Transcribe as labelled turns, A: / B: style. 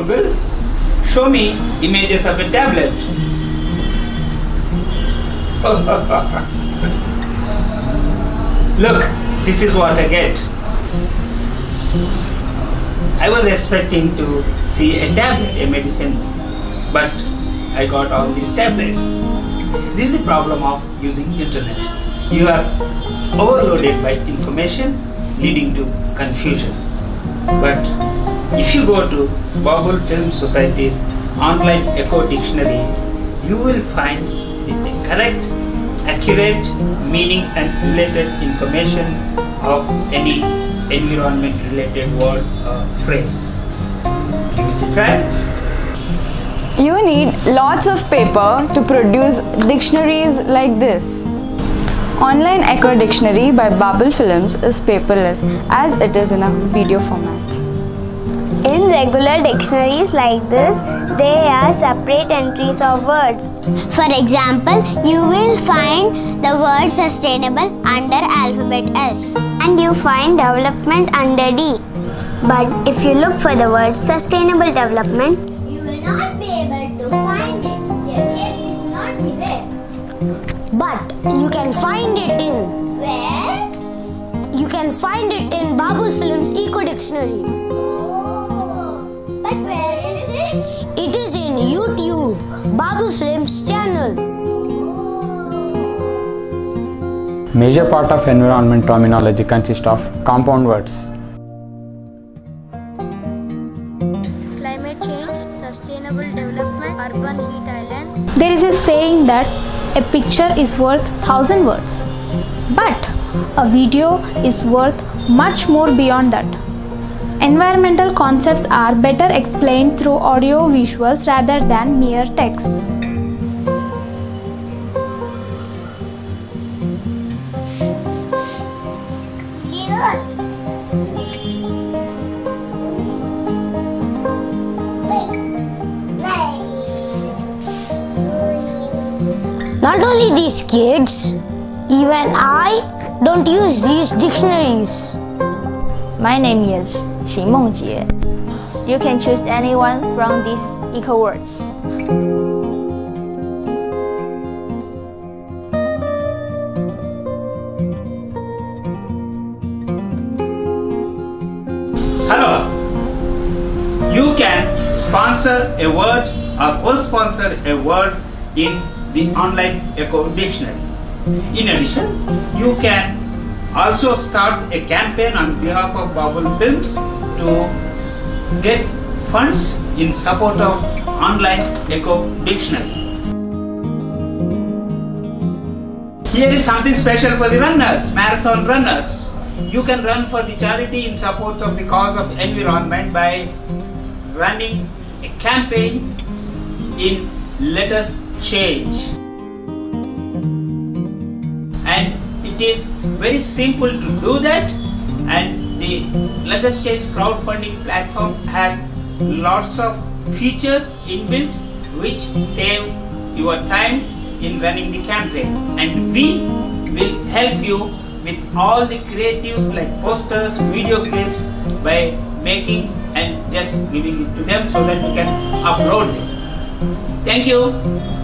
A: Google, show me images of a tablet. Look, this is what I get. I was expecting to see a tablet, a medicine, but I got all these tablets. This is the problem of using internet. You are overloaded by information leading to confusion. But if you go to Babul Film Society's online EcoDictionary, you will find the correct, accurate meaning and related information of any environment related word or phrase. Give it a try.
B: You need lots of paper to produce dictionaries like this. Online EcoDictionary by Babul Films is paperless as it is in a video format.
C: In regular dictionaries like this, there are separate entries of words.
D: For example, you will find the word sustainable under alphabet S.
C: And you find development under D. But if you look for the word sustainable development,
D: you will not be able to find it. Yes, it will not be there.
E: But you can find it in...
D: Where?
E: You can find it in Babul Films EcoDictionary.
D: But where is it?
E: It is in YouTube, Babul Films channel.
F: Major part of environment terminology consists of compound words.
G: Climate change, sustainable development, urban heat island.
H: There is a saying that a picture is worth 1,000 words. But a video is worth much more beyond that. Environmental concepts are better explained through audio visuals rather than mere text.
E: Not only these kids, even I don't use these dictionaries.
I: My name is Xing Mengjie. You can choose anyone from these Ecowords.
A: Hello. You can sponsor a word or co-sponsor a word in the online EcoDictionary. In addition, you can also start a campaign on behalf of Babul Films to get funds in support of online EcoDictionary. Here is something special for the runners, marathon runners. You can run for the charity in support of the cause of environment by running a campaign in Let Us Change. And it is very simple to do that, and the Let Us Change crowdfunding platform has lots of features inbuilt which save your time in running the campaign, and we will help you with all the creatives like posters, video clips by making and just giving it to them so that you can upload them. Thank you.